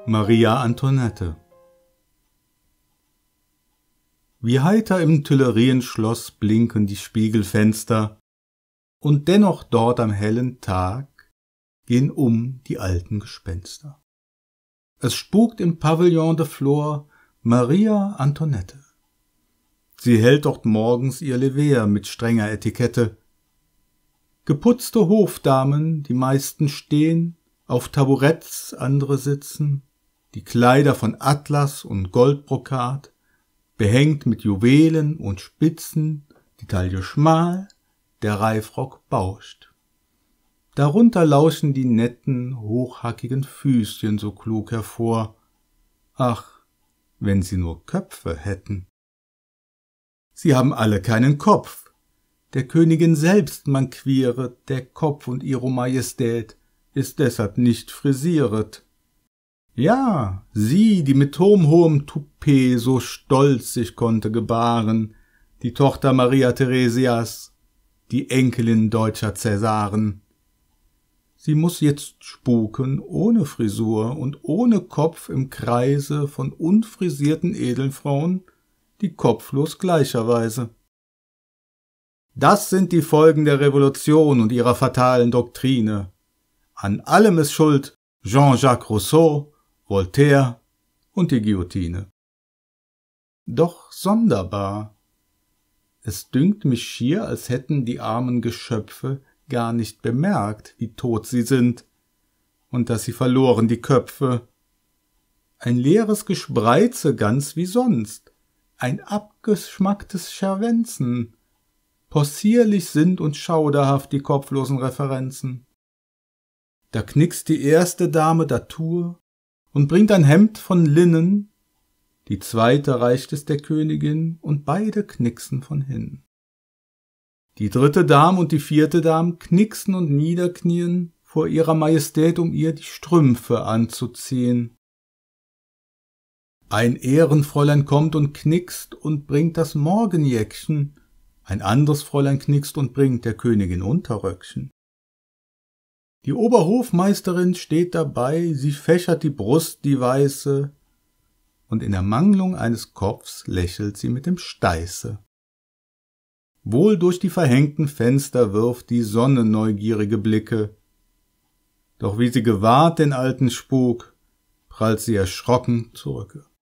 Maria Antoinette. Wie heiter im Tuilerienschloss blinken die Spiegelfenster, und dennoch dort am hellen Tag gehen die alten Gespenster. Es spukt im Pavillon de Flore Maria Antoinette. Sie hält dort morgens ihr Lever mit strenger Etikette. Geputzte Hofdamen, die meisten stehen, auf Taburetts, andere sitzen, die Kleider von Atlas und Goldbrokat, behängt mit Juwelen und Spitzen, die Taille schmal, der Reifrock bauscht. Darunter lauschen die netten, hochhackigen Füßchen so klug hervor. Ach, wenn sie nur Köpfe hätten! Sie haben alle keinen Kopf. Der Königin selbst manquieret der Kopf und ihro Majestät ist deshalb nicht frisieret. Ja, sie, die mit turmhohem Toupet so stolz sich konnte gebaren, die Tochter Maria Theresias, die Enkelin deutscher Cäsaren. Sie muß jetzt spuken ohne Frisur und ohne Kopf im Kreise von unfrisierten Edelfrauen, die kopflos gleicherweise. Das sind die Folgen der Revolution und ihrer fatalen Doktrine. An allem ist schuld Jean-Jacques Rousseau, Voltaire und die Guillotine. Doch sonderbar. Es dünkt mich schier, als hätten die armen Geschöpfe gar nicht bemerkt, wie tot sie sind, und dass sie verloren die Köpfe. Ein leeres Gespreize ganz wie sonst, ein abgeschmacktes Scherwenzen. Possierlich sind und schauderhaft die kopflosen Referenzen. Da knickst die erste Dame Datur und bringt ein Hemd von Linnen, die zweite reicht es der Königin, und beide knicksen von hin. Die dritte Dame und die vierte Dame knicksen und niederknien vor ihrer Majestät, um ihr die Strümpfe anzuziehen. Ein Ehrenfräulein kommt und knickst und bringt das Morgenjäckchen, ein anderes Fräulein knickst und bringt der Königin Unterröckchen. Die Oberhofmeisterin steht dabei, sie fächert die Brust, die weiße, und in Ermangelung eines Kopfs lächelt sie mit dem Steiße. Wohl durch die verhängten Fenster wirft die Sonne neugierige Blicke, doch wie sie gewahrt den alten Spuk, prallt sie erschrocken zurücke.